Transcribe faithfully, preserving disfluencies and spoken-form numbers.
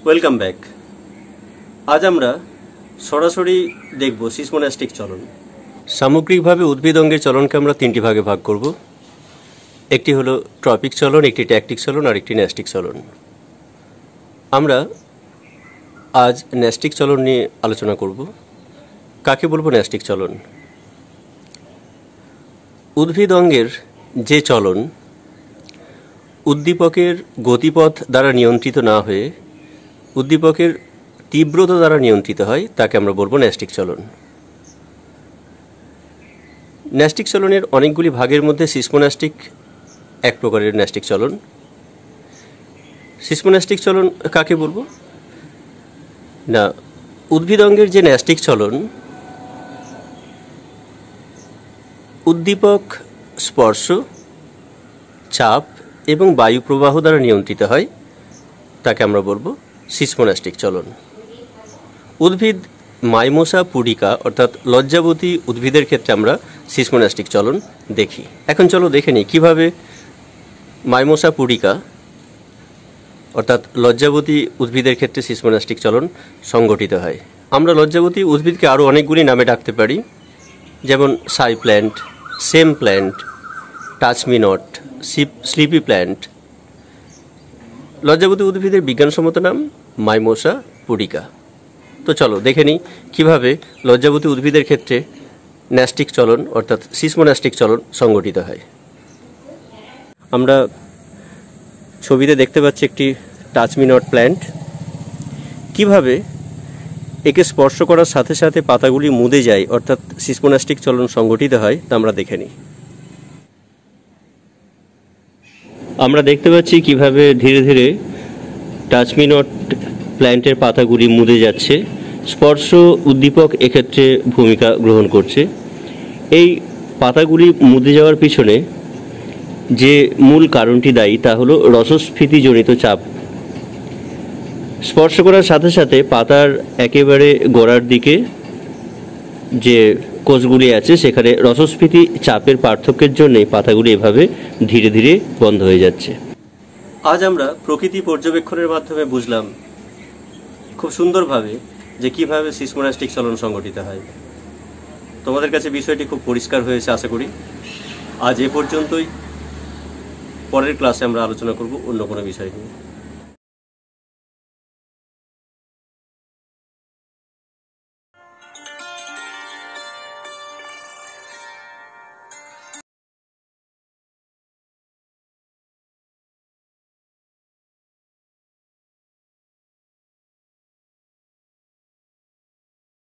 Welcome back. আজ আমরা সরাসরি দেখব সিসমোনাস্টিক চলন। সামগ্রিকভাবে উদ্ভিদ অঙ্গের চলনকে আমরা তিনটি ভাগে ভাগ করব। একটি হলো ট্রপিক চলন, একটি ট্যাকটিক চলন আর একটি ন্যাস্টিক চলন। আমরা আজ ন্যাস্টিক চলন নিয়ে আলোচনা করব। কাকে বলবো ন্যাস্টিক চলন? উদ্ভিদ অঙ্গের যে চলন উদ্দীপকের গতিপথ দ্বারা নিয়ন্ত্রিত না হয়ে উদ্দীপকের তীব্রতা দ্বারা নিয়ন্ত্রিত হয় তাকে আমরা বলবো ন্যাস্টিক চলন। ন্যাস্টিক চলনের অনেকগুলি ভাগের মধ্যে সিসমোনাস্টিক এক প্রকারের ন্যাস্টিক চলন। সিসমোনাস্টিক চলন কাকে বলবো না, উদ্ভিদ অঙ্গের যে ন্যাস্টিক চলন উদ্দীপক স্পর্শ, চাপ এবং বায়ু প্রবাহ দ্বারা নিয়ন্ত্রিত হয় তাকে আমরা বলবো সিসমোনাস্টিক চলন। উদ্ভিদ মাইমোসা পুডিকা অর্থাৎ লজ্জাবতী উদ্ভিদের ক্ষেত্রে আমরা সিসমোনাস্টিক চলন দেখি। এখন চলো দেখে নিই কীভাবে মাইমোসা পুডিকা অর্থাৎ লজ্জাবতী উদ্ভিদের ক্ষেত্রে সিসমোনাস্টিক চলন সংগঠিত হয়। আমরা লজ্জাবতী উদ্ভিদকে আরও অনেকগুলি নামে ডাকতে পারি, যেমন shy plant, shame plant, touch me not, sleepy plant. লজ্জাবতী উদ্ভিদের বিজ্ঞানসম্মত নাম মাইমোসা পুডিকা। তো চলো দেখে নিই কীভাবে লজ্জাবতী উদ্ভিদের ক্ষেত্রে ন্যাস্টিক চলন অর্থাৎ সিসমোনাস্টিক চলন সংগঠিত হয়। আমরা ছবিতে দেখতে পাচ্ছি একটি টাচ মি নট প্ল্যান্ট। কীভাবে একে স্পর্শ করার সাথে সাথে পাতাগুলি মুদে যায় অর্থাৎ সিসমোনাস্টিক চলন সংগঠিত হয় তা আমরা দেখে নিই। আমরা দেখতে পাচ্ছি কিভাবে ধীরে ধীরে টাচ মি নট প্ল্যান্টের পাতাগুলি মুদে যাচ্ছে। স্পর্শ উদ্দীপক এক্ষেত্রে ভূমিকা গ্রহণ করছে। এই পাতাগুলি মুদে যাওয়ার পিছনে যে মূল কারণটি দায়ী তা হলো রসস্ফীতিজনিত চাপ। স্পর্শ করার সাথে সাথে পাতার একেবারে গোড়ার দিকে যে কোষগুলি আছে সেখানে রসস্ফীতি চাপের পার্থক্যের জন্যই পাতাগুলি এভাবে ধীরে ধীরে বন্ধ হয়ে যাচ্ছে। আজ আমরা প্রকৃতি পর্যবেক্ষণের মাধ্যমে বুঝলাম খুব সুন্দরভাবে যে কিভাবে সিসমোনাস্টিক চলন সংগঠিত হয়। তোমাদের কাছে বিষয়টি খুব পরিষ্কার হয়েছে আশা করি। আজ এ পর্যন্তই। পরের ক্লাসে আমরা আলোচনা করব অন্য কোনো বিষয় নিয়ে।